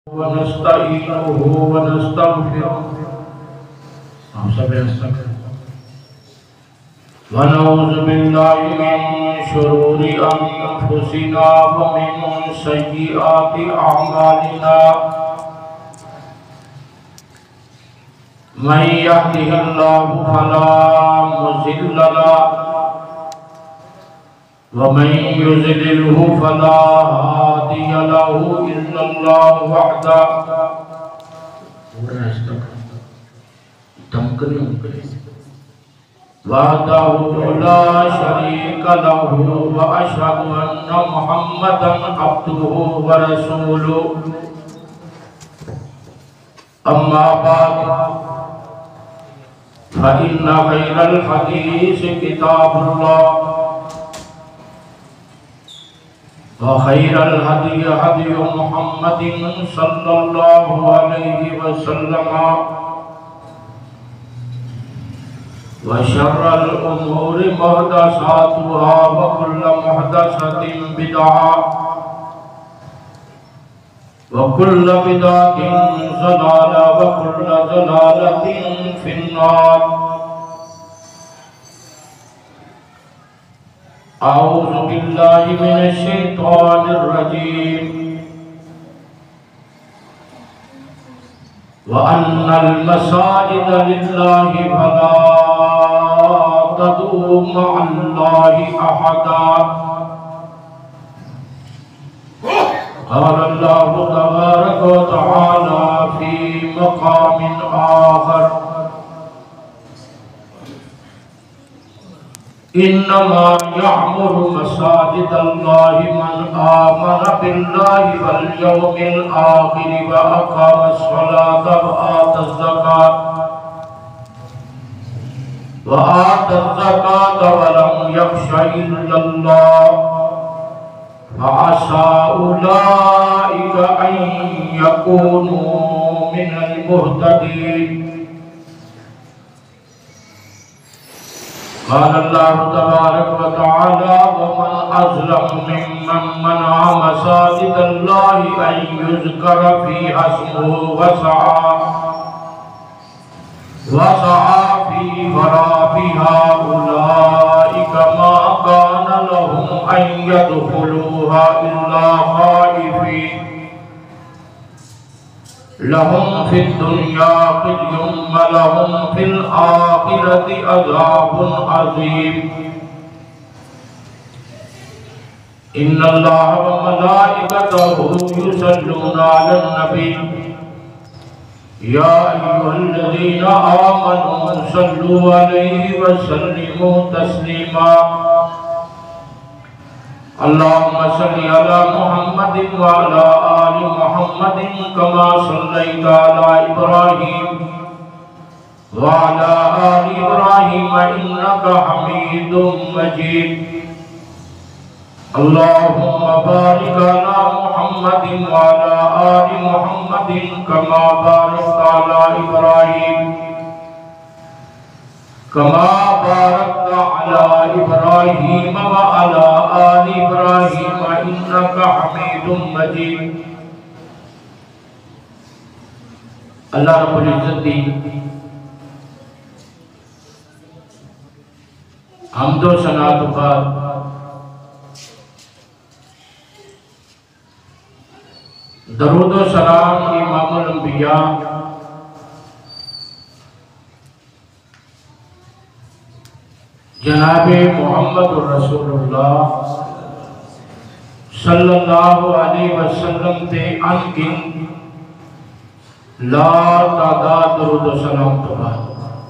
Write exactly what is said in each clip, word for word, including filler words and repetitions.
वनस्तईनुहु वनस्तगफिरुह हम सब वनऊज़ु बिल्लाहि मिन शुरूरि अनफुसिना व मिन सय्यिआति अअमालिना मन यहदिहिल्लाहु फला मुज़िल्ल लहु व मन युज़लिल्हु फला हादिय लहु इल्लल्लाहु वहदहु वहदहु ला शरीका लहु व अशहदु अन्ना मुहम्मदन अब्दुहु व रसूलुहु अम्मा बाद फ़इन्न खैरल हदीस किताबुल्लाह व खैरल हदी हदी मुहम्मदिन सल्लल्लाहु अलैहि वसल्लम व शर्रल उमूरि मुहदसातुहा व कुल्लु मुहदसतिन बिदअह व कुल्लु बिदअतिन ज़लाला व कुल्लु ज़लालतिन फिन्नार। अऊज़ु बिल्लाहि मिनश शैतानिर रजीम। व अन्नल मसाजिद लिल्लाहि फला तदऊ मअल्लाहि अहदा। क़ाल अल्लाहु तबारक व तआला फ़ी मक़ामिन आख़र इन्नमा यअमुरु मसाजिदल्लाहि मन आमन बिल्लाहि वल यौमिल आखिर व अक़ामस सलाता व आतज़ ज़कात व आतज़ ज़कात व लम यख़्श इल्लल्लाह फअसा उलाइका अन यकूनू मिनल मुहतदीन। क़ाल अल्लाहु तबारक व तआला व मन अज़लमु मिम्मन मनअ मसाजिदल्लाहि अन युज़करा फ़ीहा इस्मुहु व सआ व सआ फ़ी ख़राबिहा उलाइका मा कान लहुम अन यदख़ुलूहा इल्ला ख़ाइफ़ीन लहुम फिद दुनिया ख़िज़्युन व लहुम फिल आख़िरति अज़ाबुन अज़ीम। इन्नल्लाह व मलाइकतहु युसल्लूना अलन नबी या अय्युहल्लज़ीना आमनू सल्लू अलैहि व सल्लिमू तस्लीमा। अल्लाहुम्मा सल्लि अला मुहम्मदिन व अला आलि मुहम्मदिन कमा सल्लैता अला इब्राहीम व अला आलि इब्राहीम इन्नका हमीदुम मजीद। अल्लाहुम्मा बारिक अला मुहम्मदिन व अला आलि मुहम्मदिन कमा बारकता अला इब्राहीम कमा बारकता अला इब्राहीम व अला आलि इब्राहीम इन्नका हमीदुम मजीद। अल्लाह रब्बुल इज्जत दी हम्दो सना तो बाद दरूद व सलाम इमामुल अंबिया जनाबे मुहम्मदुर रसूलुल्लाह सल्लल्लाहु अलैहि वसल्लम ते अनगिन ला तादाद दरूद व सलाम तो बाद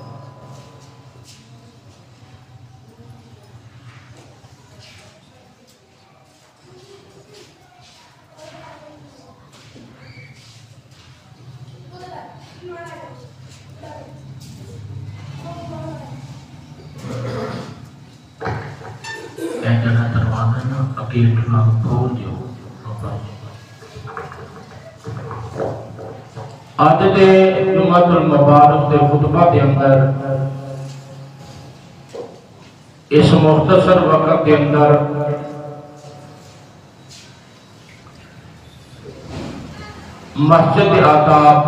आज दे जुमातुल मुबारक दे खुतबा के अंदर इस मुख्तसर वक्त के अंदर मस्जिद आदाब।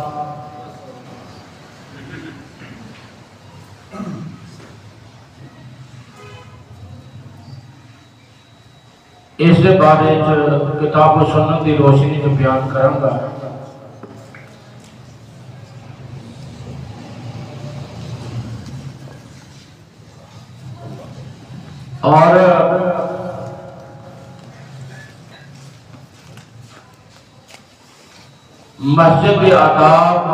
इस बारे किताब सुन्नत की रोशनी में बयान करूंगा। और मस्जिद आदाब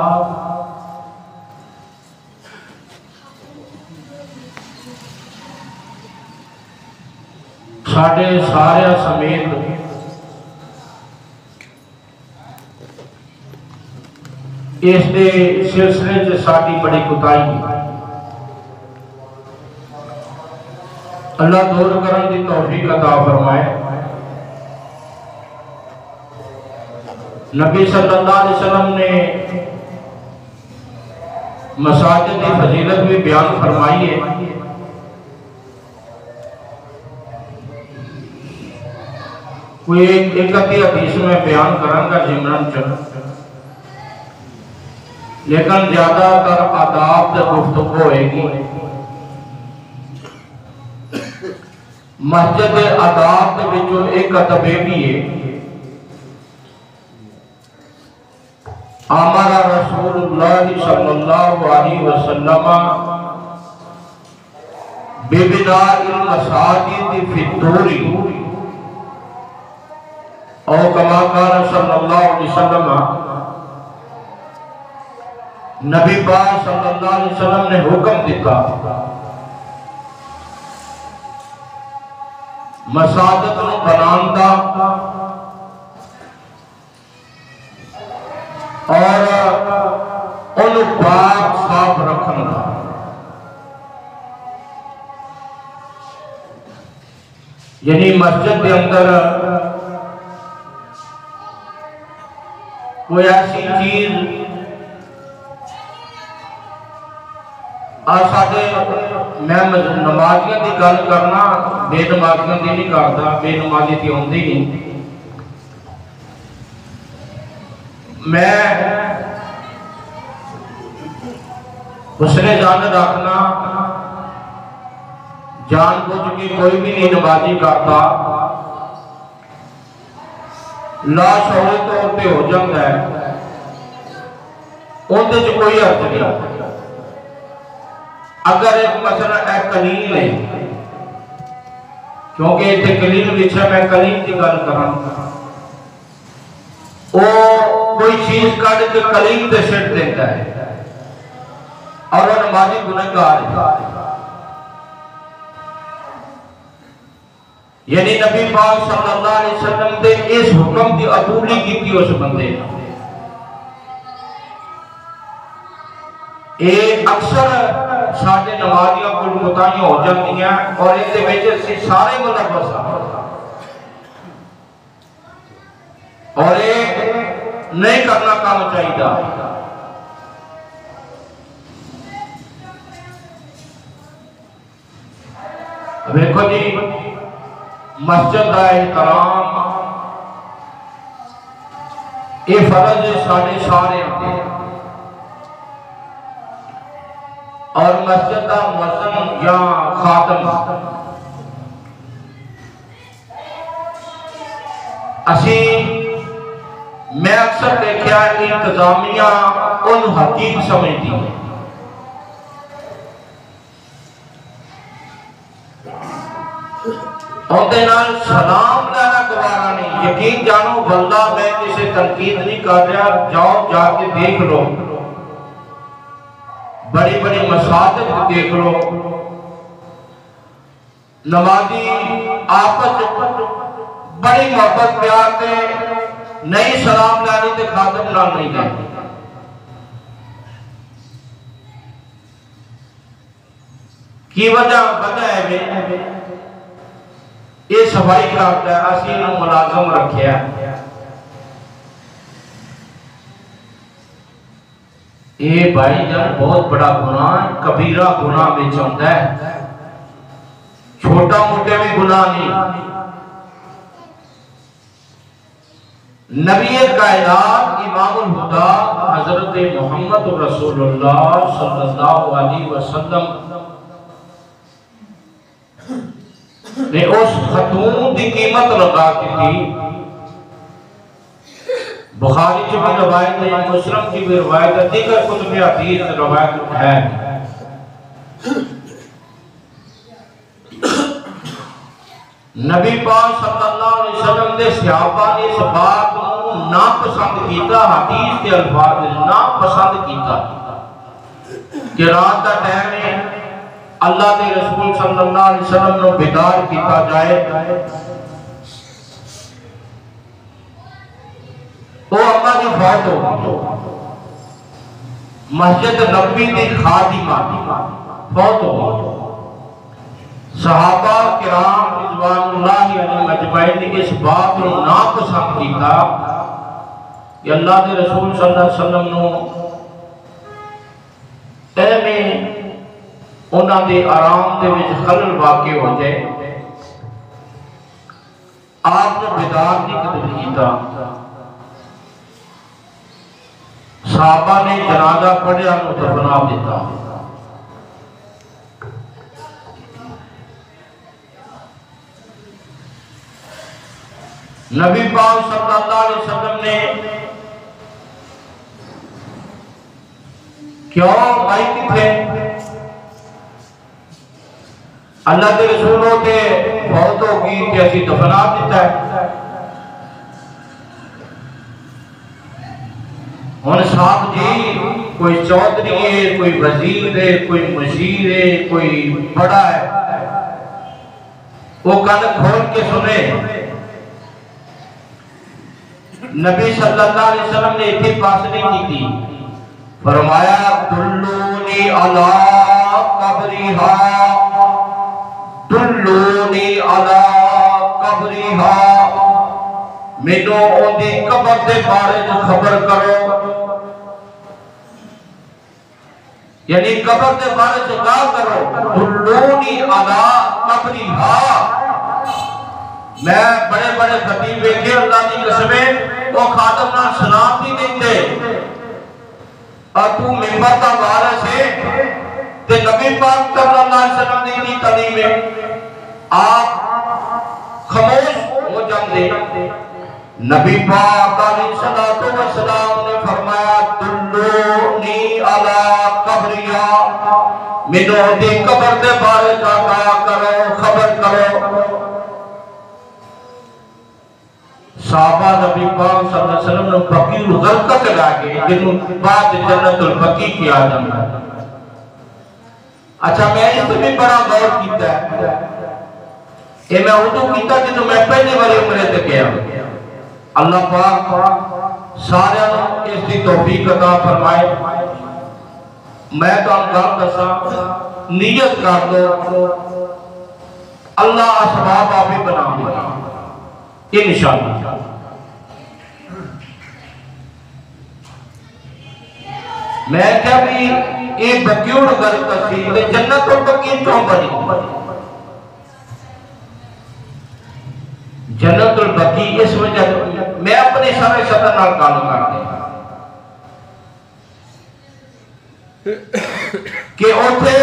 साढ़े सारे समेत इस सिलसिले च साडी बड़ी कुताही है। अल्लाह दूर करने की तौफीक अता फरमाए। नबी सल्लल्लाहु अलैहि वसल्लम ने मसाजिद की फजीलत भी बयान फरमाई है। कोई एक एक हदीस में बयान करांगा जिमरन च, लेकिन ज्यादातर आदाब से गुफ्तगू होएगी। मस्जिद आदाब के विचों एक अदब भी है। अमरा रसूलुल्लाह सल्लल्लाहु अलैहि वसल्लम बिबिनाइल मसाजिद फिद्दूरी और कमा क़ाल सल्लल्लाहु अलैहि वसल्लम। नबी पाक सल्लल्लाहु अलैहि वसल्लम ने हुक्म दिता मसाजिद नूं बनाउण दा और उन्हें पाक साफ रखने का। यानी मस्जिद के अंदर कोई ऐसी चीज साडे मैं नमाजियों की गल करना, बेनमाजियों की नहीं करता, बेनमाजी तो आती नहीं। मैं उसने जान रखना जानबूझ के कोई भी नहीं नमाजी करता, लाशौरी तौर पर हो जाता है, उनके कोई अर्थ नहीं। अगर एक मसला एक कलील है, क्योंकि इतने कलील विषय मैं कलील की गल करूंगा, वो कोई चीज काट के कलील पे सिट देता है और वो नमाजी गुनहगार है। यानी नबी पाक सल्लल्लाहु अलैहि वसल्लम ने इस हुक्म की अतूली की उस बंदे ने। ये अक्सर साडे नमाजियों को मुताहियां हो जाती हैं और इहदे विच असीं सारे मुलव्वस और ये नहीं करना काम चाहिए। देखो जी, मस्जिद का एहतराम ये फर्ज है साडे सारे और मस्जिद का मुअज्जिन या खातम असी मैं अक्सर देखा इंतजामिया उन हकीक समझती है। उनके नाल सलाम लेना गवारा नहीं। यकीन जानो बंदा, मैं किसी तनकीद नहीं कर रहा, जाओ जाके देख लो, बड़ी बड़ी मसाजिद देख लो, नमाजी आपस बड़ी मोहब्बत प्यार से नहीं सलाम लानी ते खातम ना नहीं गए। की वजह वजह है ये सफाई करता है, असी इन्हें मुलाजम रखिया। ये भाई जान बहुत बड़ा गुनाह, कबीरा गुनाह में आता है, छोटा मोटे भी गुनाह नहीं। नबी कायनात इमामुल हुदा हजरत मोहम्मद रसूलुल्लाह सल्लल्लाहु अलैहि वसल्लम ने उस खतून की कीमत लगा की थी। बुखारी की भी रवायत है, मुस्लिम की भी रवायत है, दीगर कुतुब हदीस रवायत है। नबी पाक सल्लल्लाहु अलैहि वसल्लम दे सहाबा ने इस बात को ना पसंद कीता, हदीस के अल्फाज ना पसंद कीता कि रात का टाइम है, अल्लाह के रसूल सल्लल्लाहु अलैहि वसल्लम को बेदार किया जाए। वो अम्मा की फौत हो, मस्जिद नबी की खादिमा फौत हो। सहाबा किराम रिज़वानुल्लाहि अलैहिम अजमईन ने इस बात को ना पसंद किया कि अल्लाह के रसूल सल्लल्लाहु अलैहि वसल्लम नो एवें उन्हां दे आराम दे विच खलल वाक़ हो जाए। आपने बेदार नहीं कदम किया। सहाबा ने जनाजा पढ़िया तो दफना दिता। नबी पाक सल्लल्लाहु अलैहि वसल्लम ने क्यों भाई किथे अल्लाह के रसूलों के फौत होगी कि असी दफना दिता है। हुण साहब जी कोई चौधरी है, कोई वजीर है, कोई मशीर है, कोई बड़ा है, वो कल खोल के सुने। नबी सल्लल्लाहु अलैहि वसल्लम ने इतनी पास नहीं की, फरमाया दुल्लूनी अला कब्रिहा, दुल्लूनी अला कब्रिहा, मैनू ओदी कब्र दे बारे च खबर करो। यानी कब्र दे बारे च क्या करो, दुल्लूनी अला कब्रिहा। मैं बड़े बड़े खतीब देखे अल्लाह की कसमें वो खादम ना सलाम नहीं देते और तू मिंबर का वारिस है ते नबी पाक सल्लल्लाहु अलैहि वसल्लम ने दी तालीम है, आप खामोश हो जाते। नबी पाक अलैहिस्सलातु वस्सलाम ने फरमाया दुल्लूनी अला कब्रिया, मैनू दी कब्र दे बारे च आगाह करो, खबर करो। साहबा नबी पाक सल्लल्लाहु अलैहि वसल्लम ने बकीउल गरकत लाके जिन्हों बाद जन्नतुल बकी किया जाता है। अच्छा मैं इस भी बड़ा गौर किया है, ये मैं उदू किया जो मैं पहले वाली उम्र ते गया। अल्लाह पाक सारे इसकी तौफीक अता फरमाए। मैं तो गल दसा, नीयत कर दो, अल्लाह असबाब आप ही बना देगा इंशाअल्लाह। मैं क्या भी ये बकीउल गरकत सी ते जन्नतुल बकी क्यों बनी? जन्नतुल बकी इस वजह मैं अपने सारे सदर नाल गल करदा कि उथे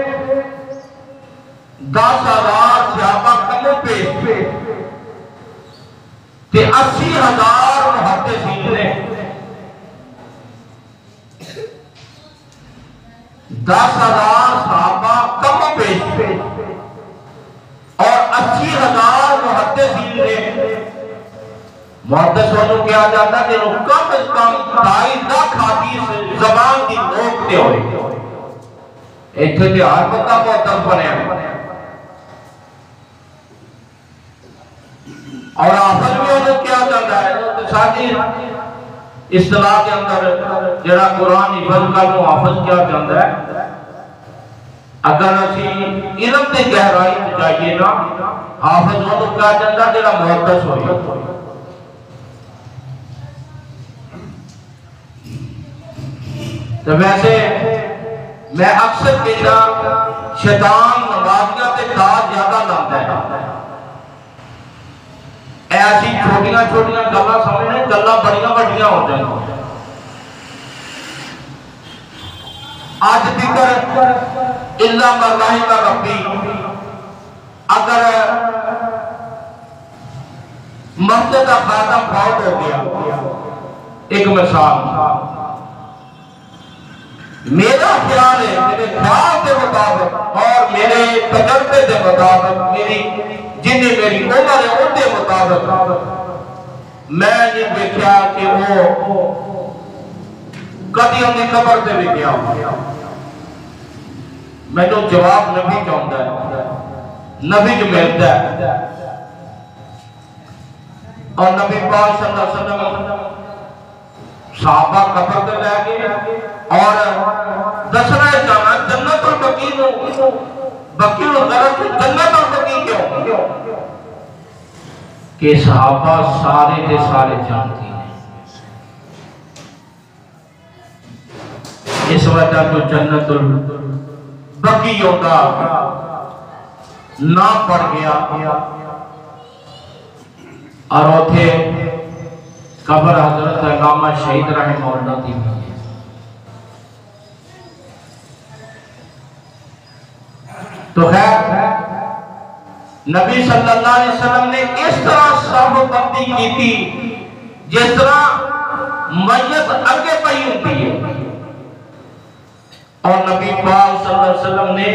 दस हजार सहाबा कमो पेश ते अस्सी हजार मुहद्दिसीन ने, दस हजार सहाबा कम पेश और अस्सी हजार मुहद्दिसीन ने। मुहद्दिस वालों क्या जाता कि कम से कम ढाई लाख हदीस जबान की नोक ते होए। इत्थे ते हर बंदा मुहद्दिस बने और हाफिज भी उन्हें क्या जाता है तो साडी इस्तिलाह के अंदर जड़ा कुरान हिफज कर लो हाफिज क्या जाता है। अगर असी इल्म ते गहराई में जाइए ना, हाफिज उन्हें क्या जाता जड़ा मुहद्दिस होए। तो वैसे मैं अक्सर कहता शैतान नमाजियां ते दाद ज्यादा लाता है। ऐसी छोटिया छोटिया गल्लां समझने, गल्लां बड़ियां वड्डियां हो जाए। आज तिकर इल्ला मरलाही व रब्बी, अगर मस्जिद का खादम फौत हो गया, एक मिसाल, मेरा ख्याल है, मेरे ख्याल के मुताबिक और मेरे तजर्बे के मुताबिक, मेरी जिन्हें मेरी उम्र है उनके मुताबिक मैं नहीं देखा कि वो कभी उनकी कबर से भी गया। मैनू जवाब नबी चाहता है, नबी जो मिलता है। और नबी पाक सल्लल्लाहु अलैहि वसल्लम सहाबा कबर से लै गए और दसना जाना जन्नतुल बकी नु, बकी नु गलत जन्नतुल बकी क्यों कि सहाबा सारे दे सारे जानते हैं। इस वजह तो जन्नतुल बकी होता ना पड़ गया और उथे कबर हजरत इमाम शहीद रहमतुल्लाह दी है। तो खैर नबी सल्लल्लाहु अलैहि वसल्लम ने इस तरह सब बंदी की थी जिस तरह मैयत अगे पई होती है। और नबी पाक सल्लल्लाहु अलैहि वसल्लम ने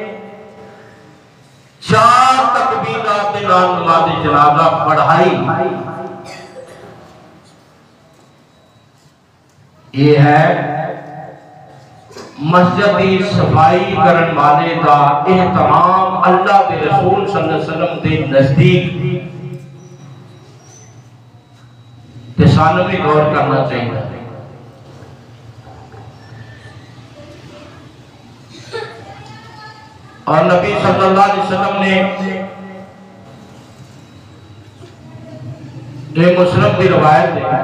चार तकबीरात के नाल नमाज जनाजा पढ़ाई। ये है मस्जिद की सफाई करने वाले का एहतराम अल्लाह के रसूल सल्लल्लाहु अलैहि वसल्लम के नजदीक ते सानू भी गौर करना चाहिए। और नबी सल्लल्लाहु अलैहि वसल्लम ने ये मुस्लिम की रवायत है,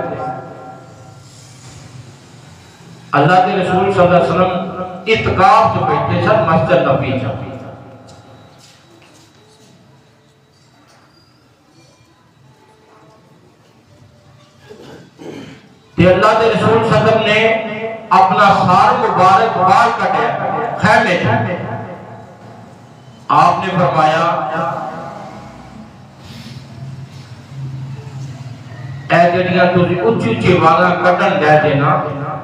अल्लाह के रसूल सल्लल्लाहु अलैहि वसल्लम इत्काफ जो बैठे सन मस्जिद नबी में, ते अल्लाह के रसूल सल्लल्लाहु अलैहि वसल्लम ने अपना सार मुबारक बाहर कटे खैमे में। आपने फरमाया ऐ जड़ियां तुसी उच्ची उच्ची आवाज़ां कड्ढन दे देना,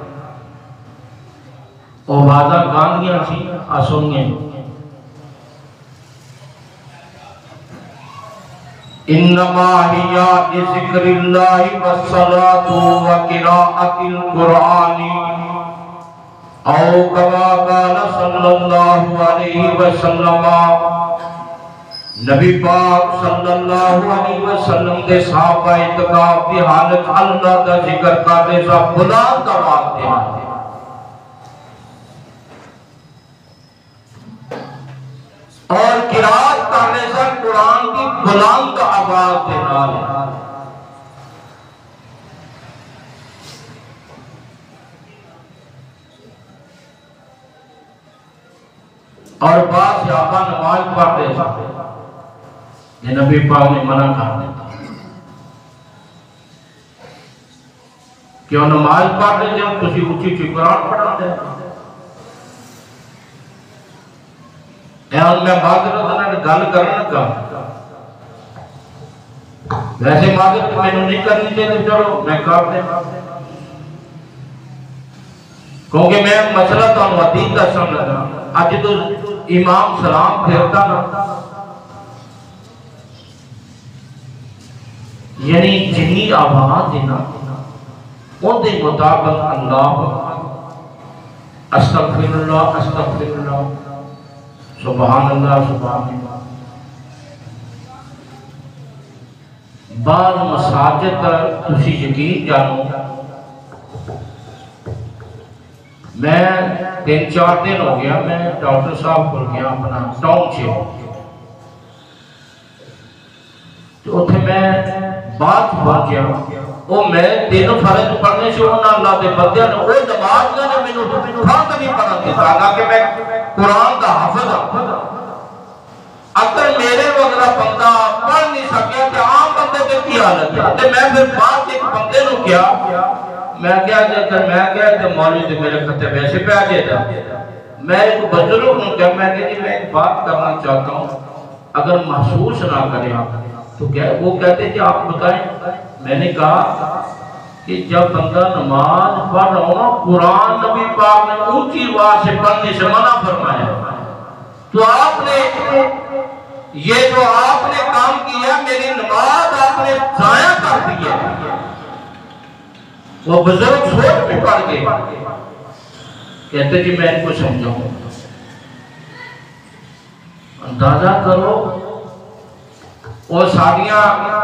वो आवाज़ां गांदियां सी आ सुनिए। इन्नमा हिया ज़िक्रिल्लाहि वस्सलातु व क़िराअतिल कुरआनी औ कमा काल सल्लल्लाहु अलैहि वसल्लम। नबी पाक सल्लल्लाहु अलैहि वसल्लम के सहाबा इत्काफ की हालत अल्लाह का जिक्र करते सब बुलंद आवाज से और किरात करने से कुरान की बुलंद आवाज के नाल। और बाद सहाबा नमाज पढ़ते ये नबी पाक ने मना कर दिया क्यों नमाज पढ़ रहे जब तुसी उच्ची उच्ची कुरान पढ़ाते और मैं माजरत गल कर लगा। वैसे माजरत मैंने नहीं करनी चाहिए, चलो मैं कर दे क्योंकि मैं मसला तो हदीस दसन लगा। अज तो इमाम सलाम फेरता ना, यानी जिन्नी आवाज है ना उनके मुताबिक अल्लाह अस्तगफिरुल्लाह अस्तगफिरुल्लाह सुभान अल्लाह सुभान अल्लाह। बाद मसाजिद तुसी यकीन जानो, मैं तीन चार दिन हो गया मैं डॉक्टर साहब को गया अपना टाउन से, तो उथे मैं बात पहुंच गया वो मैं तीनों फर्ज पढ़ने से उन्होंने अल्लाह के बंदे ने वो नमाज ने मैनू फर्ज नहीं पढ़ा दिता, हालांकि मैं कुरान का हाफिज हां। अगर मेरे वगैरह बंदा पढ़ नहीं सकिया तो आम बंदे की की हालत है। तो मैं फिर बात एक बंदे को क्या मैं क्या जब मैं क्या तो मौलवी तो मेरे खत्ते वैसे पे आ जाता। मैं एक बुजुर्ग को क्या मैं कि मैं एक बात करना चाहता हूँ, अगर महसूस ना करें तो क्या वो कहते कि आप बताएं। मैंने कहा कि जब बंदा नमाज पढ़ रहा हो ना, कुरान नबी पाक ने ऊंची आवाज से पढ़ने से मना फरमाया, तो आपने ये जो आपने काम किया मेरी नमाज आपने जाया कर दी है। वो बुजुर्ग सोच में पड़ गए, कहते कि मैं इनको समझाऊं। अंदाजा करो वो सारिया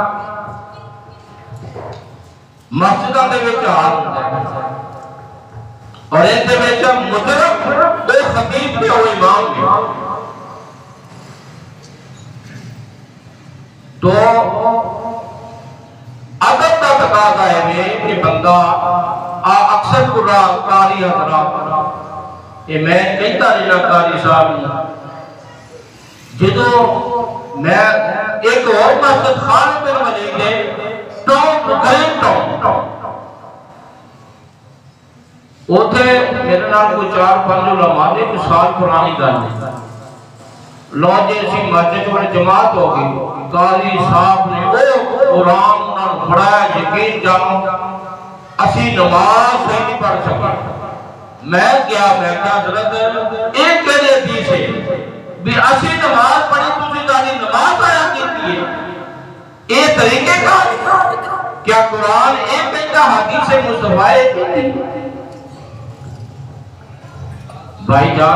मस्जिदां दे विच हाल हुंदा है और इहदे विच मुजरम ते खतीब ते इमाम ने। तो अदब का तकाजा है कि बंदा अक्सर कुरा कारी हजरात ये मैं कहता रहना कारी साहब जो मैं एक और मस्जिद खालिद बिन वलीद है टाउन गरीब टाउन उथे मेरे नाल कोई चार पांच उलमा ने एक साल पुरानी गल है। लो जी असी मस्जिद में जमात हो गई, कारी साहब ने वो कुरान नाल पढ़ाया, यकीन जानो असी नमाज सही नहीं पढ़ सके। मैं क्या मैं क्या हजरत एक केड़ी हदीस है भी असी नमाज पढ़ी तुसी तारी नमाज आया कीती है, ये तरीके का क्या कुरान एक कहता हदीस मुस्तफा कीती। भाईजान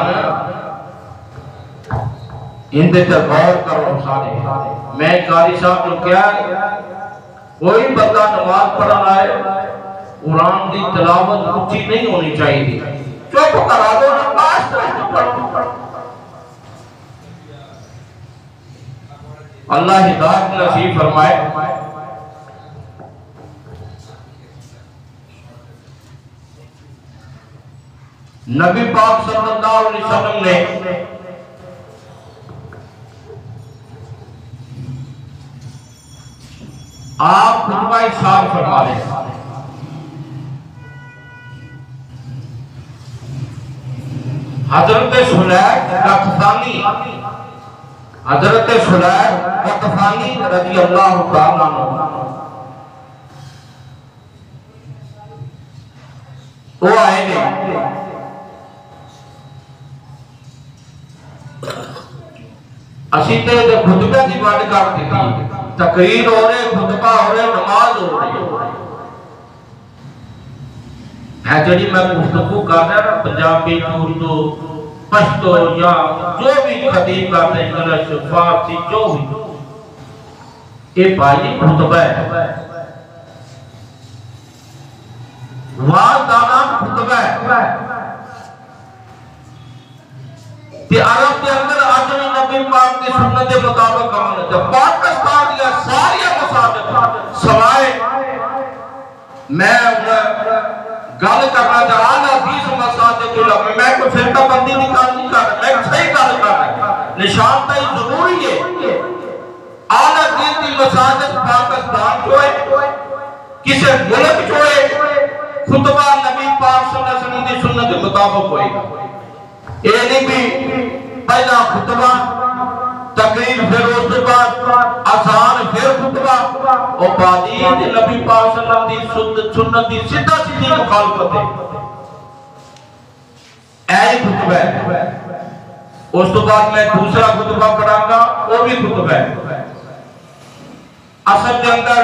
इनके पर गौर करो सारे। मैं कारी साहब को क्या कोई बंदा नमाज पढ़न आए कुरान की तिलावत ऊंची नहीं होनी चाहिए, चुप करा दो नमाज अल्लाह हिदायत नसीब फरमाए। नबी पाक सल्लल्लाहु अलैहि वसल्लम ने आप खुतबा इरशाद फरमा रहे हजरत सुलैख गतफानी हजरत सुलैख गतफानी रज़ी अल्लाह तआला अन्हु वो आए ने असी ते खुतबे की बात कर दी, तकरीर हो रहे, खुतबा हो रहे, नमाज हो रही है। जी मैं गुफ्तगू कर रहा ना पंजाबी उर्दू पश्तो या जो भी खतीब करते इंग्लिश फारसी जो भी ये भाई खुतबा है, वाज का नाम खुतबा है। ते अरब के अंदर आजमी नबी पाक की सुन्नत के मुताबिक अमल है। पाकिस्तान या सारी मसाजिद सवाए मैं गल करना चाह ना बीस मसाजिद उलमा मैं कोई फिरका बंदी निकाल नहीं कर मैं सही गल कर रहा निशानदाही जरूरी है। आला दीन की मसाजिद पाकिस्तान जो है किसी मुल्क जो है खुतबा नबी पाक सल्लल्लाहु अलैहि वसल्लम की सुन्नत के मुताबिक होएगा। ये नहीं भी पहला खुतबा तकरीर फिर उसके बाद आसान फिर खुतबा और बादी नबी पाक सल्लल्लाहु अलैहि वसल्लम की सुन्नत की सीधा सीधी मुखालफत है। ऐ खुतबा है। उस तो बाद मैं दूसरा खुतबा पढ़ाऊंगा वो भी खुतबा है। असल के अंदर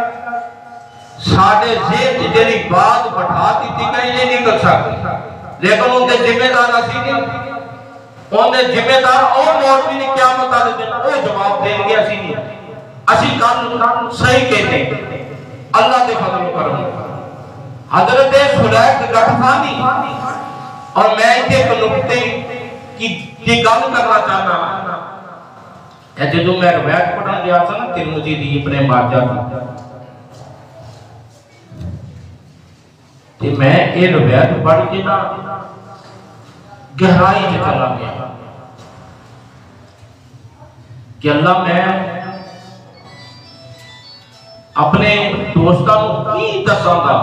साढ़े जेब जी बात बढ़ा दी थी कहीं ये नहीं कर सकती, लेकिन उनके जिम्मेदार असी नहीं, उनके जिम्मेदार और मौलवी ने क्या बता देते वो जवाब देंगे। असी नहीं, असी कल सही कहते अल्लाह के फजल करम हजरत सुलैख गतफानी और मैं इतने एक नुक्ते की की गल करना चाहना है। जो मैं रवायत पढ़न गया था ना तिरमिज़ी दी इब्ने माजा दी, मैं ये रवायत पढ़ के ना गहराई में चला गया। कि अल्लाह मैं अपने दोस्तों की दसांगा।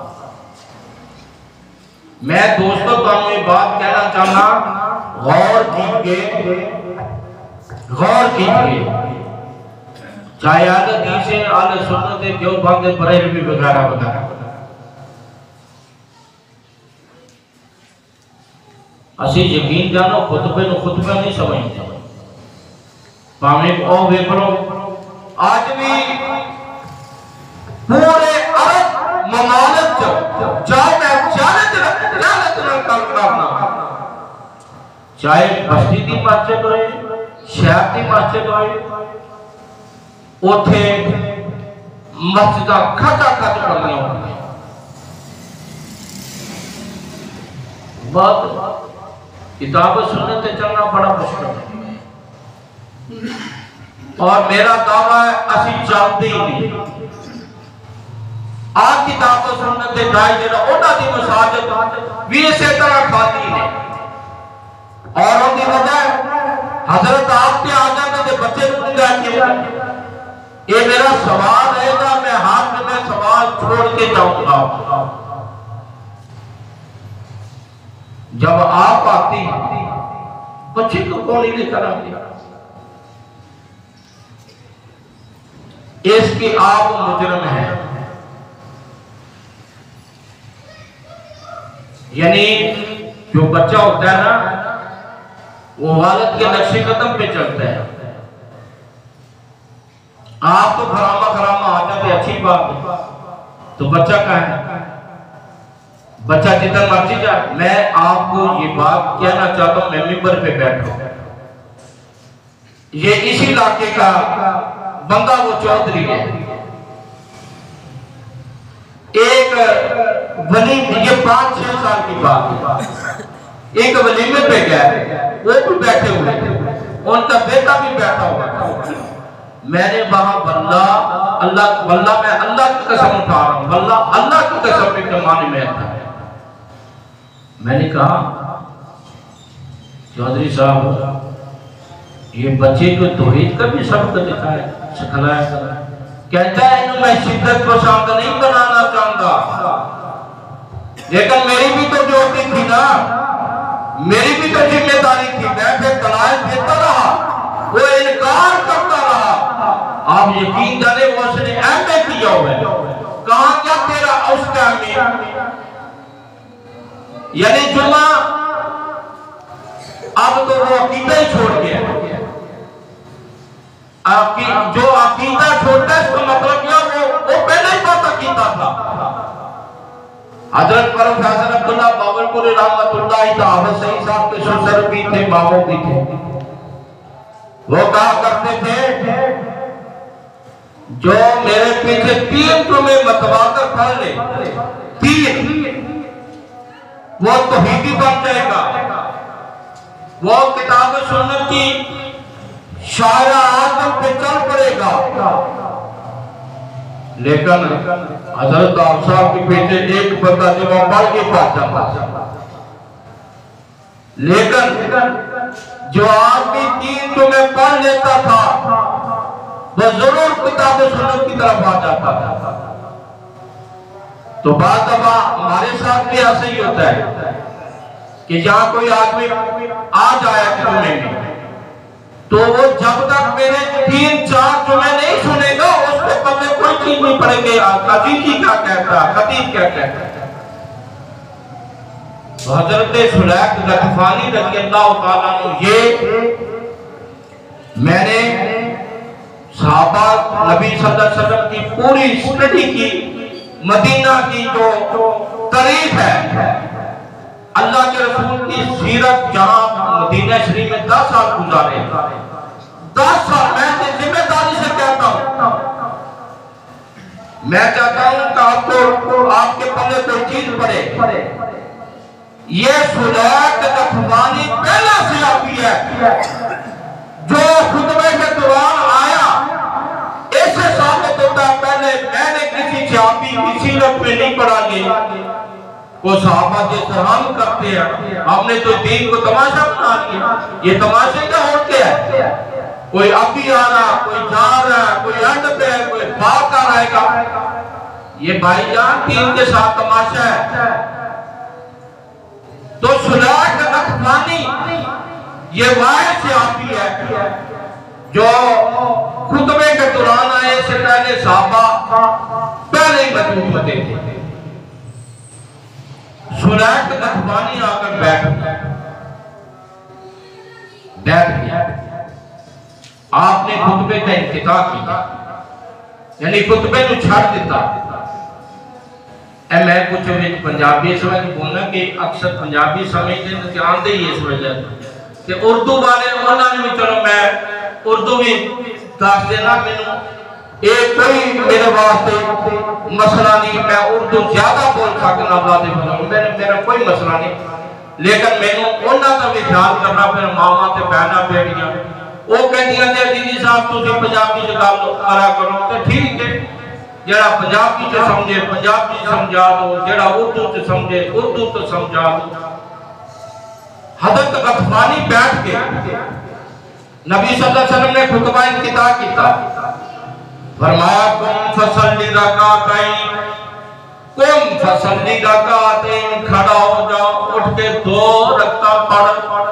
मैं दोस्तों तुहानू ये बात कहना चाहना, गौर कीजिए, गौर कीजिए, चाहे अहले हदीस है, अहले सुन्नत है, देवबंद, बरेलवी वगैरह वगैरह, असी यकीन जानो खुतबे नु खुतबा नहीं समझते। भावें ओ वेख लो आज भी पूरे अरब ममालिक चाहे मैं जालत जालत नाल काम करना, चाहे बस्ती दी मस्जिद होए, शहर दी मस्जिद होए, उथे मस्जिदां खचा खच बनदियां होंदियां। बात किताब सुन्नत से चलना बड़ा मुश्किल है, और मेरा दावा है असी चलते ही नहीं। आ किताब सुन्नत के दाई जरा उन्हां दी मसाजिद भी इसे तरह खाली ने, और उनकी वजह हजरत आप के आ जाते थे बच्चे पूरा किया। ये मेरा सवाल रहेगा, मैं हाथ में सवाल छोड़ के जाऊंगा। जब आप आती बच्चे को कौन ही लेकर आती, इसकी आप मुजरम है, यानी जो बच्चा होता है ना वो वालिद के नक्शे कदम पे चलता है। आप तो खरामा खरामा आ जाते, अच्छी बात है, तो बच्चा कहाँ है? बच्चा जितना मर्जी जाए। मैं आपको ये बात कहना चाहता हूं, मैं मिंबर पे बैठा हूं, ये इसी इलाके का बंदा वो चौधरी है, एक वलीम, ये पांच छह साल की बात है, एक वलीमे पे गया, वो भी बैठे हुए थे, उनका बेटा भी बैठा हुआ था। मैंने वहां बल्ला अल्लाह बल्ला मैं अल्लाह की कसम उठा रहा हूं, बल्ला अल्लाह की कसम के माने में था। मैंने कहा चौधरी साहब ये बच्चे को तौहीद का भी सबक दिखाए सिखलाया। कहता है इन्हें मैं शिद्दत पसंद नहीं बनाना चाहता, लेकिन मेरी भी तो ड्यूटी थी ना, मेरी भी तो जिम्मेदारी थी। मैं फिर दलाइल देता रहा, वो इनकार करता रहा। आप यकीन जाने वो उसने एम ए किया हुआ है, कहा क्या तेरा उस टाइम में, यानी जुमा अब तो वो अकीदा ही छोड़ गया। आपकी जो अकीदा छोड़ता है इसका मतलब क्या, वो वो पहले ही बात अकीदा था। हजरत प्रोफेसर अब्दुल्ला बावलपुरी रहमतुल्लाह तआला सही साहब के ससुर भी थे, मामू भी थे। वो कहा करते थे जो मेरे पीछे तीन जुमे मतवाकर पढ़ ले, तीन वो तौहीदी बन जाएगा, वो किताब सुन्नत की शायरा आदम पे चल पड़ेगा। लेकिन हजरत आप साहब के पीछे एक बंदा जो पढ़ के पाता, लेकिन जो आदमी तीन जुमे पढ़ लेता था वो जरूर किताब सुन्नत की तरफ आ जाता था। तो बात अब हमारे साथ भी ऐसा ही होता है कि जहां कोई आदमी आ जाए जुमे में, तो वो जब तक मेरे तीन चार जुमे नहीं सुनेगा उसके पल्ले कोई चीज नहीं पड़ेगी। अजीजी क्या कहता, खतीब क्या कहता। तो हजरत सुलैक गतफानी रज़ी अल्लाह तआला अन्हु, ये मैंने सहाबा नबी सल्लल्लाहु अलैहि वसल्लम की पूरी स्टडी की, मदीना की जो तारीख है, अल्लाह के रसूल की सीरत, जहां मदीना शरीफ में दस साल गुजारे, दस साल मैं जिम्मेदारी से कहता हूं, मैं चाहता हूं कि आपको आपके पल्ले कोई चीज पड़े। ये सुलैक गतफानी पहला सहाबी है जो खुतबे के दौरान आया, ऐसे साबित होता है पहले मैंने किसी सहाबी की सीरत में नहीं पढ़ा लिया। वो सहाबा जैसे हम करते हैं, हमने तो दीन को तमाशा बना लिया, ये तमाशे का और क्या है। कोई अभी आ रहा, कोई जा रहा, कोई एंड पे है, कोई बात आ रहेगा। ये भाईजान तीन के साथ तमाशा है। तो सुलाह गतफानी ये वाय से आती है जो खुतबे के दौरान आए से पहले साहबा पहले ही मौजूद होते थे। सुलाह गतफानी आकर बैठ बैठ गया। आपने खुतबे का इंतहा किया, यानी खुतबे को छाड़ दिता। मैं कुछ पंजाबी इस वजह बोलना कि अक्सर पंजाबी समझते जानते ही इस वजह कि उर्दू वाले उन्होंने भी चलो मैं उर्दू भी दस देना। मैनू ये कोई मेरे वास्ते मसला नहीं, मैं उर्दू ज्यादा बोल सकना वादे मेरे मेरा कोई मसला नहीं, लेकिन मैनू उन्होंने का भी ख्याल करना। फिर मावा ते बहना बेटियां वो कहदियां ने दीदी साहब तुसीं पंजाबी च गल करा करो, तो ठीक है जेड़ा पंजाबी च समझे पंजाबी समझा दो, जेड़ा उर्दू च समझे उर्दू च समझा दो। हजरत गतफानी बैठ के नबी सल्लल्लाहु अलैहि वसल्लम ने खुतबा इंतहा किया। फरमाया कुम फसल्ली रकातैन, कुम फसल्ली रकातैन, खड़ा हो जाओ, उठ के दो रकात पढ़।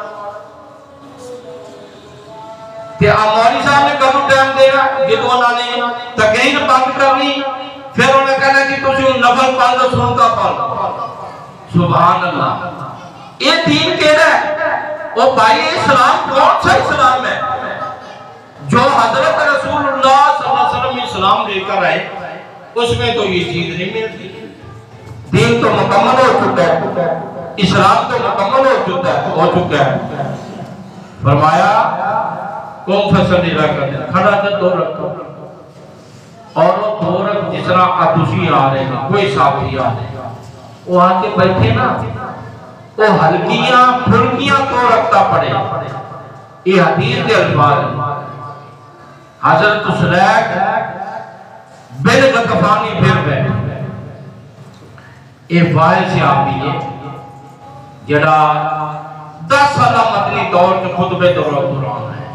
ते मौलवी साहब ने कदों टाइम देना जो उन्होंने तकरीर बंद करनी, फिर उन्हें कहना कि तुम नफल पढ़ लो, सुनता पढ़। सुभान अल्लाह। ये दीन केड़ा है? ओ भाई इस्लाम कौन सा इस्लाम है जो हजरत रसूलुल्लाह सल्लल्लाहु अलैहि वसल्लम इस्लाम लेकर आए, उसमें तो ये चीज नहीं मिलती। दीन तो मुकम्मल हो चुका है, इस्लाम तो मुकम्मल हो चुका है हो चुका है। फरमाया कौन फसल नहीं रखा, खड़ा था दो रखो, और वो दो रख जिस तरह अतुशी आ रहे हैं, कोई साथी आ रहे हैं, वो आके बैठे ना, वो हल्कियां फुल्कियां तो रखता पड़े। ये हदीस के अल्फाज हैं। हजरत सुलैक बिन गतफानी फिर बैठे, ये वाय से आती है जड़ा दस साल मदनी दौर च खुतबे दौरान है।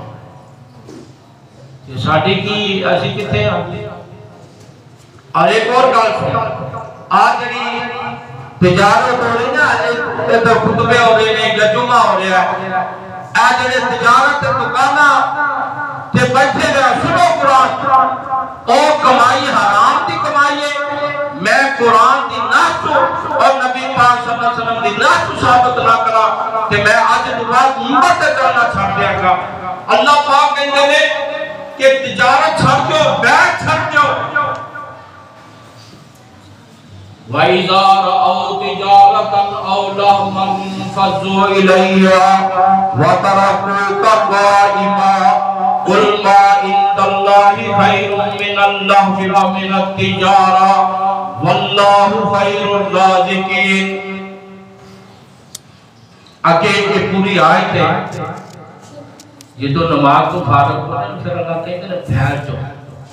साडी की असी किथे आ। और एक और गल सुन, आज जड़ी तिजारत हो रही ना, ये तो खुतबे हो रहे ने या जुमा हो रहा है, आ जड़े तिजारत दुकाना ते बैठे रहे सुनो कुरान, ओ कमाई हराम दी कमाई है। मैं कुरान दी नासु और नबी पाक सल्लल्लाहु अलैहि वसल्लम दी नासु साबित ना करा ते मैं आज दुआ उम्मत ते चलना छड़ दियागा। अल्लाह पाक कहंदे ने कि तिजारत छड़ दो, बैठ छड़ दो। वइज़ा रअऊ तिजारतन औ लहमन फज़ू इलैहा व तरकूका क़ाइमा कुल मा इंदल्लाहि खैरुम मिनल लहवी व मिनत तिजारा वल्लाहु खैरुर राज़िकीन। आगे ये पूरी आयत है। ये तो नमाज को फारग हो रहे फिर अल्लाह कहते हैं फैल जाओ,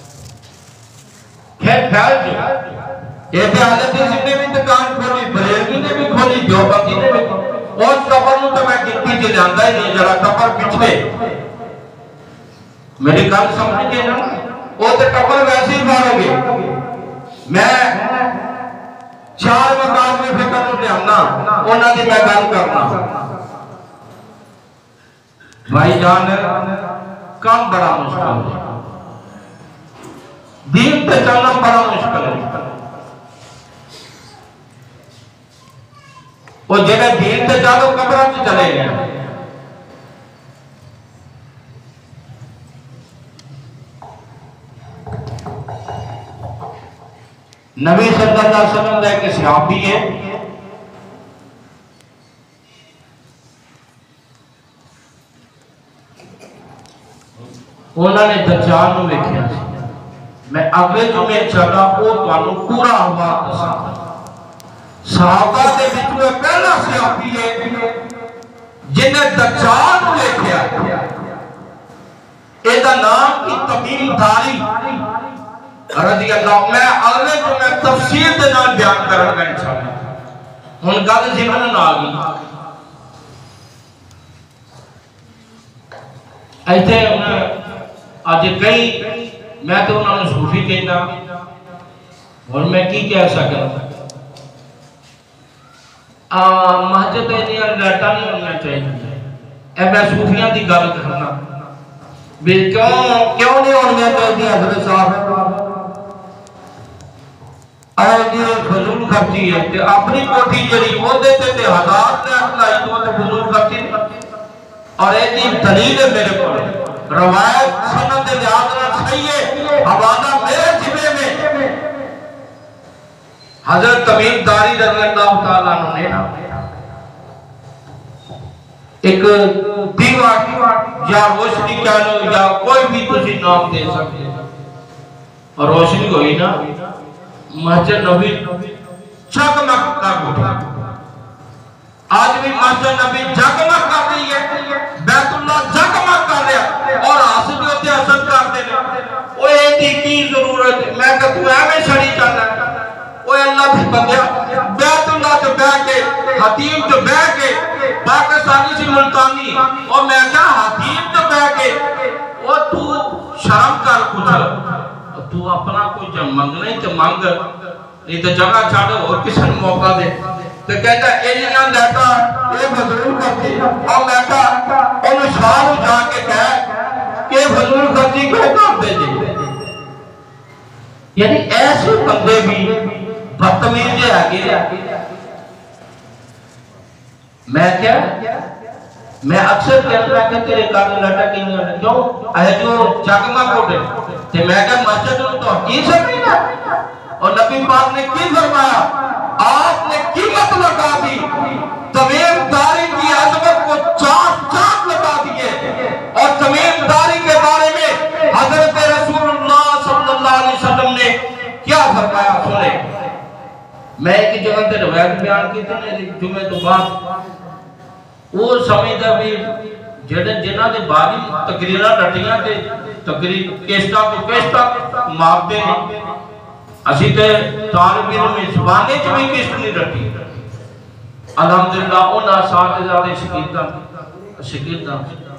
खैर फैल जाओ। ये हालत जितने भी दुकान खोली, बरेलवी ने भी खोली, देवबंदी ने भी, और कबर नु तो मैं गिनती च लियांदा ही नहीं, जरा कबर पिछले मेरी गल समझ गए ना, वो तो कबर वैसे ही मारोगे। मैं चार मकान में फिर कदों लियाना उन्हां दी मैं गल करना। भाईजान काम बड़ा मुश्किल है, दीन पे चलना बड़ा मुश्किल है। वो जेड़े दीन पे चलो कब्रों से चले गए। नबी सल्लल्लाहु अलैहि वसल्लम का एक सहाबी है, उन्होंने दज्जाल को देखा। मैं अगले जुमे चला वो तुहानू पूरा हवाला दसांगा। सहाबा दे विचों पहला सहाबी है जिन्हें दज्जाल को देखा। एदा नाम की तमीम दारी रज़ी अल्लाह। मैं अगले जुमे तफसील दे नाल बयान करूंगा इंशाअल्लाह। हुन गल ज़िमन आ गई। ऐसे अज कई मैं तो उन्होंने सूफी कहना और मैं की कह सकता मस्जिद लाइटा नहीं होनी चाहिए। मैं सूफिया की गल करना भी क्यों क्यों नहीं होनी चाहिए। हजरत साहब फजूल खर्ची है ते अपनी कोठी जड़ी ओदे ते ते हजार लाख लाई तो ते फजूल खर्ची और एदी दलील है मेरे को रवायत सनद याद रख सही है हवाला मेरे जिम्मे में हजरत तमीम दारी रज़ी अल्लाह तआला अन्हु ने ना एक दीवा या रोशनी कह लो या कोई भी तुसी नाम दे सकते और रोशनी हुई ना मस्जिद नबी जगमग कर उठा। आज भी मस्जिद नबी जगमग कर रही है, बैतुल्लाह जगमग कर रहा और आसिफ होते हसन करते ने ओए एदी की जरूरत है। मैं कह तू एवें छड़ी चलना ओए अल्लाह दे बंदे बैतुल्लाह ते बैठ के हतीम ते बैठ के पाकिस्तानी सी मुल्तानी और मैं क्या हतीम ते बैठ के ओ तू शर्म कर कुछ तू अपना कोई जब मंगना ही तो मंग नहीं तो जगह छाड़ और किसी ने मौका दे तो कहता इन्ना लैटा ये फजूल खर्ची और मैं कहा ओनु शाह नु जाके कह कि फजूल खर्ची क्यों करते जी। यानी ऐसे बंदे भी बदतमीज है। मैं क्या मैं अक्सर कहता कि तेरे कान लाटा की क्यों है जो जगमग उठे ते मैं क्या मस्जिद में तो की समझना और नबी पाक ने की फरमाया आपने कीमत लगा दी तमीमदारी की अजमत को चार चांद लगा दिए और तमीमदारी के बारे में हजरत रसूलुल्लाह सल्लल्लाहु अलैहि वसल्लम ने क्या फरमाया सुने। मैं एक जगह ते रवायत बयान की थी जुमे तो बाद वो समझदा भी जेड़े जिन्हां दे बारी तकरीरां रटियां ते तकरीर केस्टा तो केस्टा मारते हैं असी ते तालिब इल्म में ज़बाने च भी किस्त नहीं रटी। अल्हम्दुलिल्लाह उन्हां साथिज़ादे शकीदां शकीदां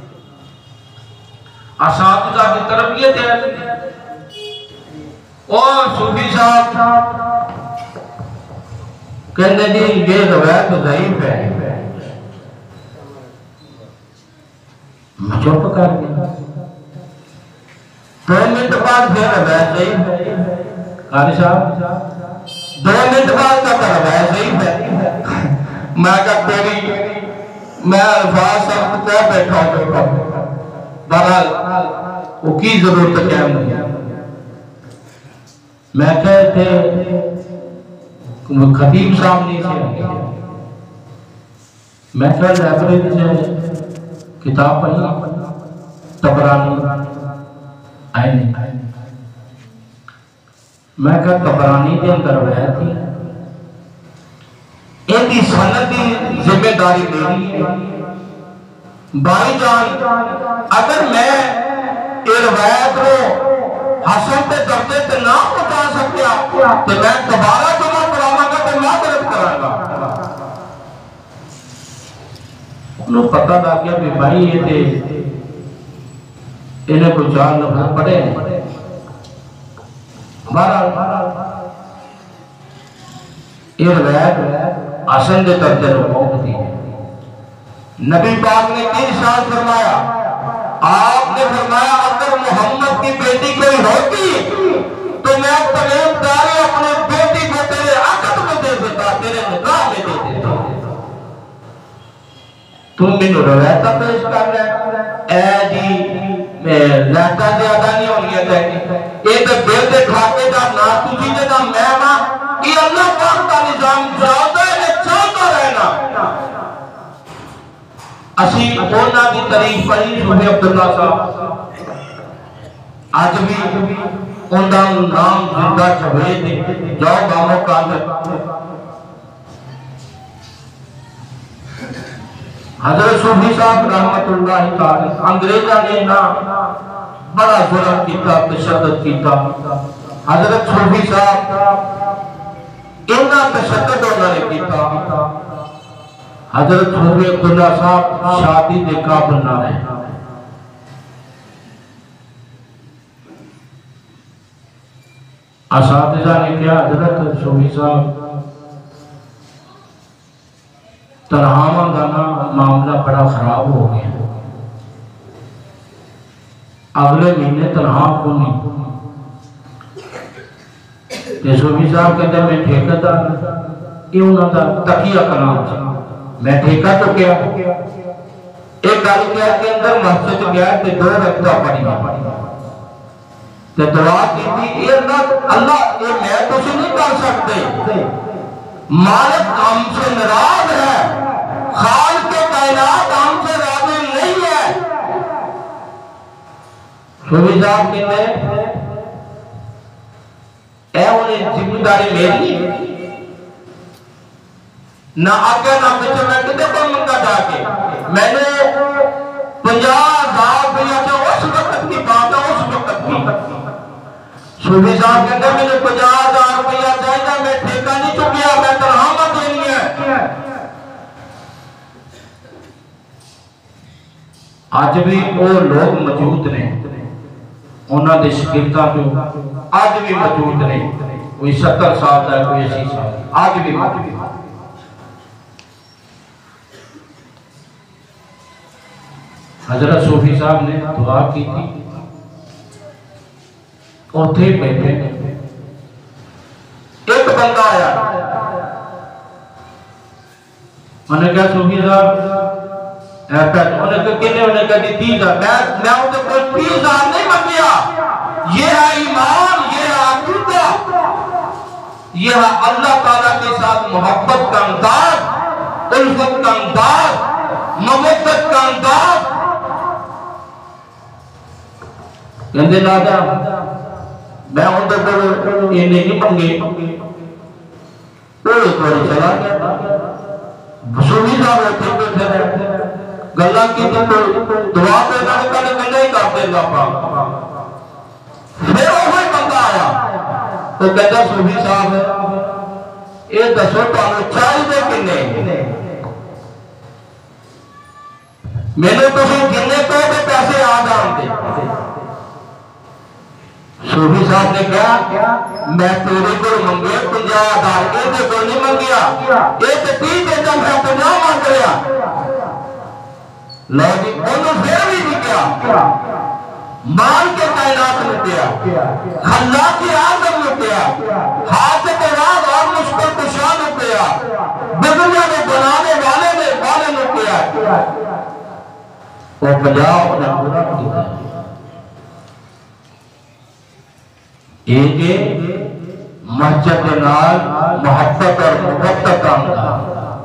असातिज़ा की तरबियत है और सूफी साहब कहते जी ये रवायत ज़ईफ है। चुप कर गया दो मिनट बाद फिर रवायत ज़ईफ कारी साहब दो मिनट बाद तक रवायत ज़ईफ है। मैं कहा तेरी मैं अल्फाज सब कह बैठा बैठा बहरहाल वो की जरूरत क्या नहीं। मैं कहते खतीब साहब नहीं थे मैं क्या लाइब्रेरी से किताब पढ़ी तबरानी आए नहीं मैं क्या तबरानी के अंदर वह थी इनकी सनद की जिम्मेदारी मेरी है। भाईजान अगर मैं ये रवायत को हसन के दर्जे से ना पहुंचा सकिया तो मैं दोबारा जमा करावांगा तो माजरत करांगा। उन्हें पता लग गया कि भाई ये ते इन्हें कोई चार लफ्ज़ पढ़े ये रवायत हसन के दर्जे को पहुंचती है। नबी पाक ने की इरशाद फरमाया आपने फरमाया अगर मोहम्मद की बेटी कोई होती तो मैं तमीमदारी अपने बेटी को तेरे अक़द में दे देता तेरे निकाह में दे देता। तुम मैनू रवायत पेश कर रहे ऐ जी लाटा ज्यादा नहीं होनी चाहिए ये तो दिल के खाते का ना तुझी का मैं ना ये अल्लाह पाक का निजाम ज्यादा है चलता रहना। असी उन्हां दी तारीफ पढ़ी सूफी अब्दुल्ला साहब आज भी उनका नाम जिंदा छवे जाओ गामो कांद हजरत सूफी साहब रहमतुल्लाह तआला अंग्रेजा ने ना बड़ा जुल्म किया तशद्दुद किया। हजरत सूफी साहब इतना तशद्दुद उन्होंने किया हजरत सूफी अब्दुल्ला साहब शादी के काबिल ना रहे असातिज़ा ने क्या हजरत सूफी साहब तनहावा का ना मामला बड़ा खराब हो गया, अगले महीने तनहा को नहीं। सूफी साहब कहते मैं ठेकेदार ये उन्होंने तकिया कलाम से मैं ठेका चुकया। एक गल क्या के अंदर मस्जिद गया ते दो रकअत पढ़ी ते दुआ की थी ये अल्लाह अल्लाह ये मैं कुछ नहीं कर सकते, मालिक हमसे नाराज है, खालिक के कायनात हमसे राजी नहीं है। सूफी साहब कहते ऐ उन्हें जिम्मेदारी मेरी ना आगे ना पीछे, मैं कितने को मंगा जाके मैंने पंजाह हजार रुपया जो उस वक्त की बात है उस वक्त की। सूफी साहब कहते मैंने पंजाह हजार रुपया चाहिए, मैं ठेका नहीं चुकिया, मैं तनख्वाह देनी है। आज भी वो लोग मौजूद ने, उन्होंने शिकायतां जो आज भी मौजूद ने, कोई सत्तर साल का कोई अस्सी साल आज भी मौजूद। हजरत सूफी साहब ने दुआ की थी, उथे बैठे एक बंदा आया, उन्हें कहा सूफी साहब उन्हें कितने उन्हें कहा तीस हजार, मैं मैं उनसे कोई तीस हजार नहीं मंगिया, ये है ईमान, ये है अकीदा, ये है अल्लाह ताला के साथ मोहब्बत का अंदाज, उल्फत का अंदाज, मवद्दत का अंदाज। कहते लादा मैं उधर को ये नहीं मंगे, वो एक बार चला गया। सूफी साहब उठे बैठे गल्ला की तो दुआ पे ना कल गल्ला ही करते अल्लाह फिर वो बंदा आया तो कहता सूफी साहब ये दसो तुहानू चाहिए किन्ने, मैंने तुसीं जिन्ने कहो पैसे आ जाते। सूफी साहब ने कहा मैं तेरे को मंगे पंजाह हजार के को नहीं मंगिया, ये तो तीस देता मैं पंजाह मंग लिया। लो जी उन्होंने फिर भी नहीं किया, मान के कायनात लुटिया, अल्लाह की आदम लुटिया, हाथ के बाद और मुश्किल कुशा लुटिया, दुनिया में बनाने वाले ने वाले लुटिया, वो पंजाब ने पूरा किया। एक मस्जिद नाल मोहब्बत और मुहब्बत का अंदाज।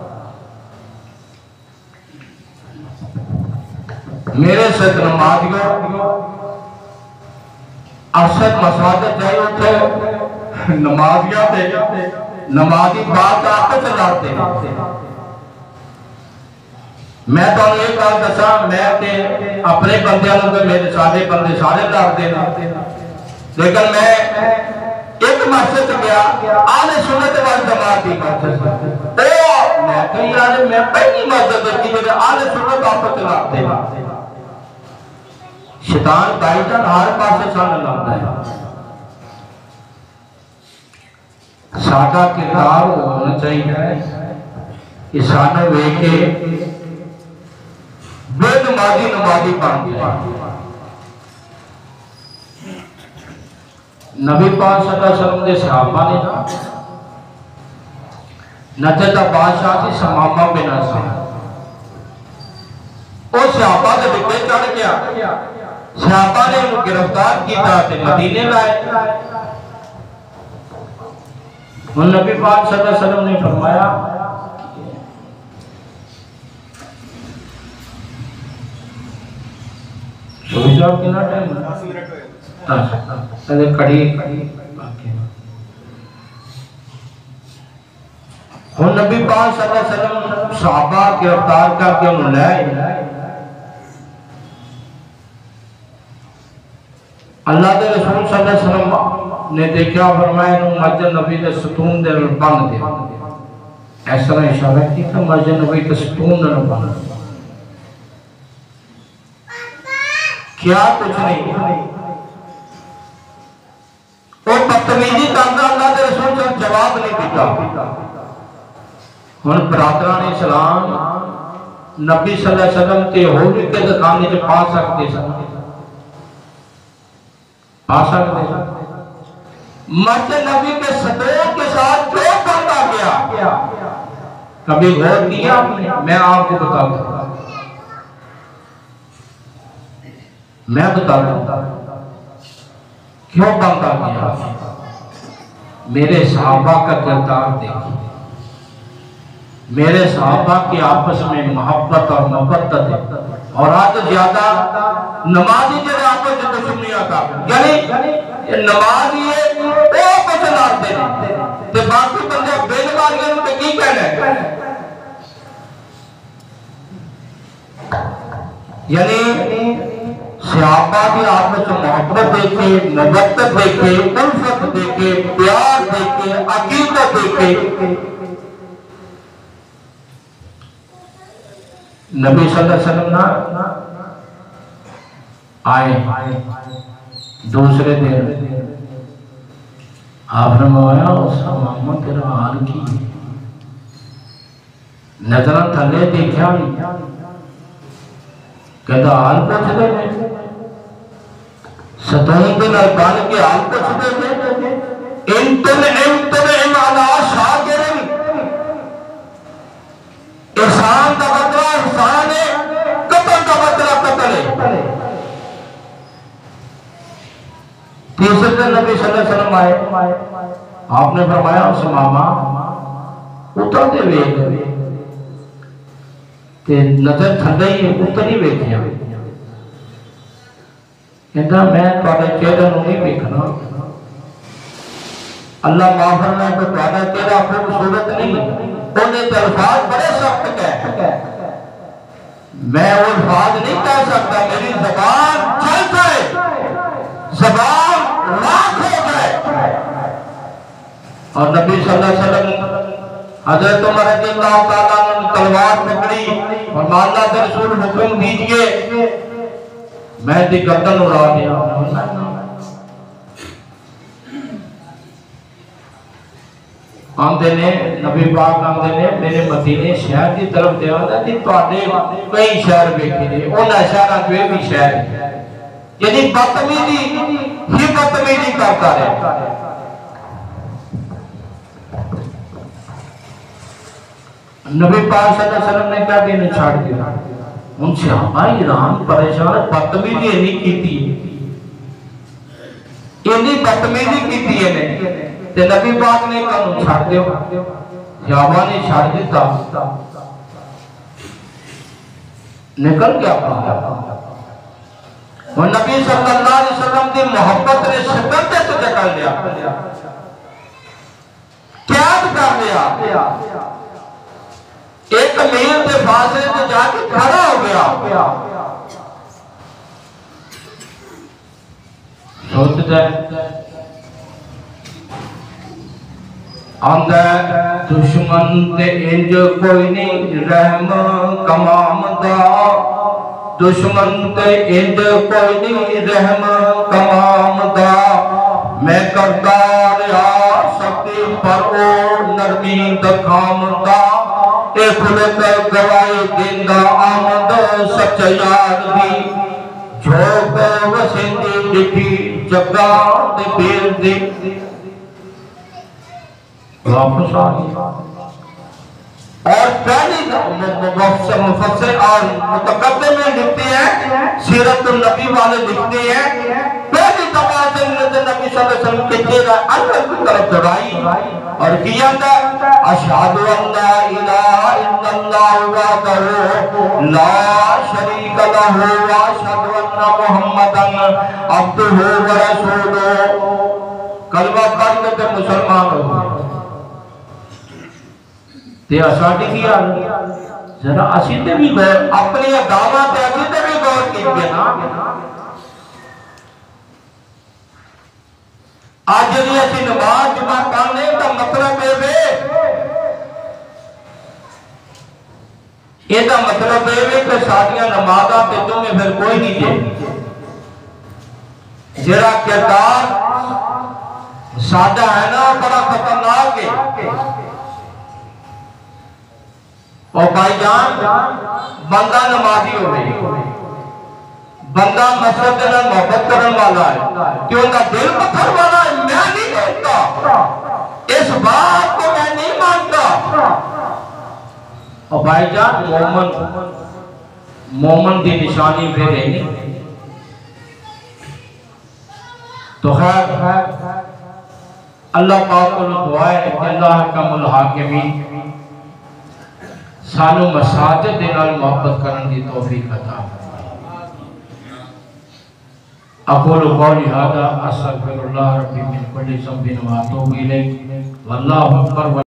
मेरे सद नमाजियों असद मसाजिद जाए उठे नमाजिया दे नमाजी बात आपस लड़ते हैं। मैं तो एक गल दसा, मैं ते अपने बंदियां नूं मेरे सारे बंदे सारे लड़ते हैं, लेकिन मैं एक मस्जिद गया आले सुन्नत वल जमात की मस्जिद, ओ मैं कही यार मैं पहली मस्जिद देखी जो आले सुन्नत आपस लड़ते हैं। शैतान बाईजान हर पासे सन लाता है। साडा किरदार होना चाहिए कि सानू वेख के बेनमाजी नमाजी बन जाए। नबी पाक सल्लल्लाहु अलैहि वसल्लम के सहाबा ने ना नजद दा बादशाह सी समामा बिन हसन, ओ सहाबा दे डिब्बे चढ़ गया, सहाबा ने उन्हें गिरफ्तार किया ते मदीने लाए। हुन नबी पाक सल्लल्लाहु अलैहि वसल्लम ने फरमाया सूफी साहब कितना टाइम दस मिनट होए अरे कड़ी हुन नबी पाक सल्लल्लाहु अलैहि वसल्लम सहाबा गिरफ्तार करके उन्हें लाए। अल्लाह के रसूल सल्लल्लाहु अलैहि वसल्लम ने देखा, फरमाया नु मस्जिद नबी दे सतून दे बंद दे, ऐसा तरह इशारा किया मस्जिद नबी के सतून दे बंद। क्या कुछ नहीं, वो बदतमीजी करता, अल्लाह के रसूल ने जवाब नहीं दिता। हुण बरादरां ने इस्लाम नबी सल्लल्लाहु अलैहि वसल्लम ते होर भी के दुकाने च पा सकते सन, पा सकते सन। मस्जिद नबी के सदों के साथ जो करता गया, कभी गौर किया आपने? मैं आपको बता दूं, मैं बता दूं क्यों बनता गया। मेरे सहाबा का किरदार देखिए, मेरे सहाबा के आपस में मोहब्बत और मोहब्बत है। और आज ज्यादा नमाजी जो आपस में दुश्मनियां का, यानी नमाज ये वो कुछ लाते हैं ते बाकी बंदे बेनमाजियों को की कहना है। यानी सहाबा की आपस में मोहब्बत देखे, मोहब्बत देखे, उल्फत देखे, प्यार देखे, अकीदत देखे। नबी सल्लल्लाहु अलैहि वसल्लम ना आए दूसरे दिन, आपने मोया उसका मामा तेरा हाल की नजर थले देखा, कहता हाल पूछते थे, सताई दिन बन के हाल पूछते थे। इंतन इंतन इमाला शागिरन, एहसान का बदला एहसान है, कत्ल का बदला कत्ल है। तीसरे दिन नबी सल्लल्लाहु अलैहि वसल्लम आए, आपने फरमाया उस मामा उतरते वेख ते नजर थले ही उतर ही वेखिया, कहता मैं तुहाडे चेहरे नूं नहीं वेखना, अल्लाह माफ करना तो तुहाडा चेहरा खूबसूरत नहीं, उन्हें तो अल्फाज बड़े सख्त है, मैं वो अल्फाज नहीं कह सकता, मेरी जबान चल जाए, जबान राख हो जाए। और नबी सल्लल्लाहु अलैहि वसल्लम हजरत उमर रज़ियल्लाहु ताला ने तलवार पकड़ी और अल्लाह के रसूल हुक्म दीजिए, मैं दी गर्दन उड़ा दिया। आंदे ने नबी पाक आंदे ने मेरे मदीने शहर की तरफ देवदा कि तुहाडे कई शहर वेखे ने, उन्हां शहरां च भी शहर है यानी बदतमीजी ही बदतमीजी करता रहे। नबी पाक सल्लल्लाहु अलैहि वसल्लम ने क्या दिन छाड़ दिया, उनसे हमारी ईरान परेशान बदतमीजी नहीं की, इन्नी बदतमीजी की है ने ते नबी पाक ने कानून छाड़ दियो, यावा ने छाड़ दिता, निकल गया अपना। और नबी सल्लल्लाहु अलैहि वसल्लम की मोहब्बत ने शिद्दत से जकड़ लिया, क्या कर लिया, एक मील के फासले से जाके खड़ा हो गया। सोचता आंदा दुश्मन ते इंज कोई नहीं रहम कमाम दा, दुश्मन ते इंज कोई नहीं रहम कमाम दा, मैं करता रहा सकती पर ओ नरमी दखाम दा, ए खुलत गवाई दिंदा आमद सच यार दी, झोंक वसिंदी दिखी जगा दे पीर दी। वापस आ गया और पहली मुफस्सिर और मुतकद्दिम में लिखते हैं, सीरतुन नबी वाले लिखते हैं, पहली दफा जब नबी सल्लल्लाहु अलैहि वसल्लम के चेहरा अंदर की तरफ दौड़ाई और किया था अशहदु अल्ला इलाहा इल्लल्लाह वहदहु ला शरीका लहु व अशहदु अन्ना मुहम्मदन अब्दुहु व रसूलुहु, कलमा पढ़ के मुसलमान हो गए। ते असाडी की हाल जरा असी ते भी गौर अपनी दावा ते असी ते भी गौर कीजिए ना। आज जी असी नमाज जमा करने का मतलब है ਇਹਦਾ मतलब है कि साडियां नमाज़ां ते जुमे फिर कोई नहीं जे, जेड़ा किरदार सादा है ना बड़ा खतरनाक है। और भाईजान बंदा नमाजी हो गई, बंदा मसजिद में मोहब्बत करने वाला है कि उनका दिल पत्थर वाला है, मैं नहीं मानता, इस बात को मैं नहीं मानता। और भाईजान मोमन मोमन की निशानी फिर है नहीं। तो खैर अल्लाह पाक को दुआ है कि अल्लाह कमुल हाकिमीन सानू मसाजिद दे नाल मोहब्बत करने की तौफीक अता फरमाए। अक़ूलु क़ौली हाज़ा अस्तग़फ़िरुल्लाह रब्बी मिन कुल्लि ज़ंबिन व अतूबु इलैहि वल्लाहु अकबर।